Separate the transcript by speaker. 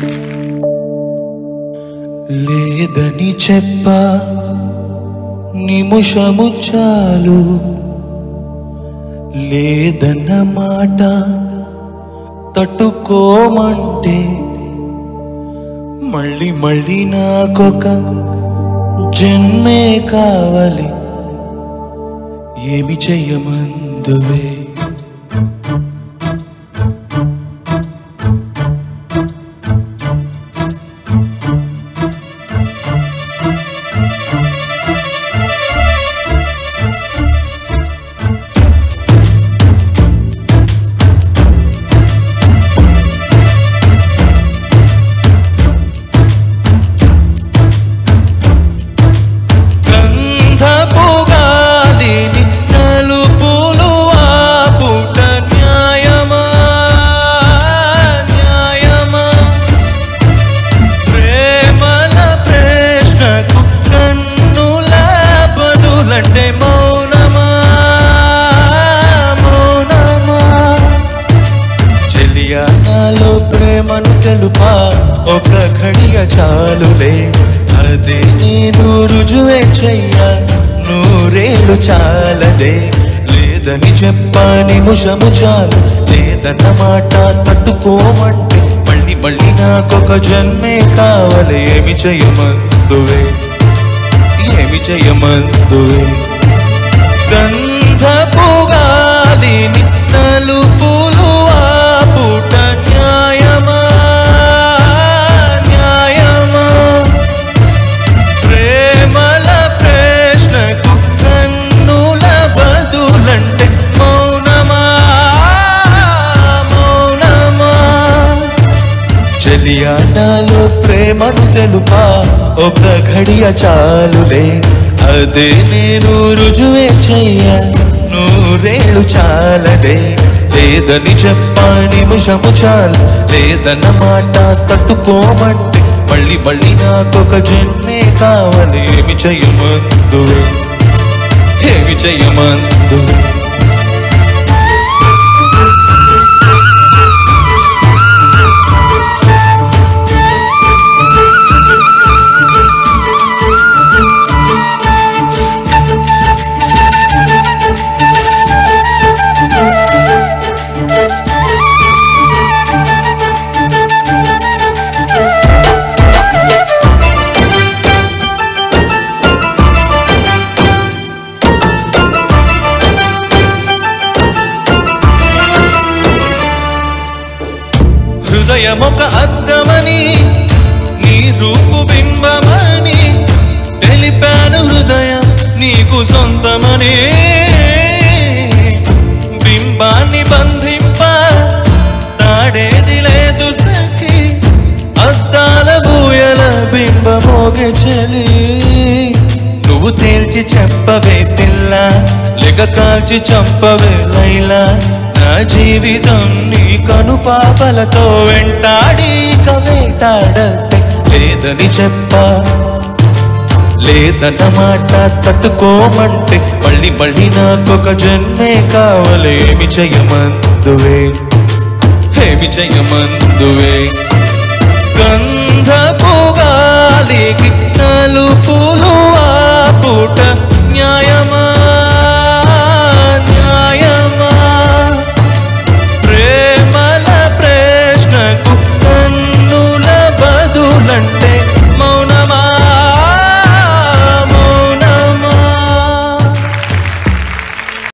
Speaker 1: లేదని చెప్ప నిమిషము చాలు, లేదన్న మాట తట్టుకోమంటే మళ్ళీ మళ్ళీ నాకొక జన్మే కావాలి, ఏమి చెయ్యమందువే. నాలో ప్రేమను తెలుపా ఒక ఘడియ చాలులే, అదే నేను రుజువే చెయ్య నూరేళ్ళు చాలదే. లేదని చెప్పా నిమిషము చాలు, లేదన్న మాట తట్టుకోమంటే మళ్ళీ మళ్ళీ నాకొక జన్మే కావాలి, ఏమి చెయ్యమందువే, ఏమి చెయ్యమందువే. గంధపు గాలిని తలుపులు ఆపుట న్యాయమా న్యాయమా, ప్రేమల ప్రశ్నకు కన్నుల బదులంటే మౌనమా మౌనమా. చెలియా నాలో ప్రేమను తెలుపా ఒక ఘడియ చాలులే, అదే నేను రుజువే చెయ్య నూరేళ్ళు చాలదే. లేదని చెప్పా నిమిషము చాలు, లేదన్న మాట తట్టుకోమంటే మళ్ళీ మళ్ళీ నాకొక జన్మే కావాలి, ఏమి చెయ్యమందువే, ఏమి చెయ్యమందువే. హృదయమొక అద్దమని నీ రూపు బింబమని తెలిపాను, హృదయం నీకు సొంతమని. బింబాన్ని బంధింప తాడేది లేదు సఖి, అద్దాల బూయల బింబమోగే చలి. నువ్వు తేల్చి చెప్పవే పిల్ల, లేక కాల్చి చంపవే లైలా. నా జీవితం నీ కను పాపలతో వెంటాడి వేటాడతే. లేదని చెప్పా లేదన్న మాట తట్టుకోమంటే మళ్ళీ మళ్ళీ నాకొక జన్మే కావాలి, ఏమి చెయ్యమందువే, ఏమి చెయ్యమందువే.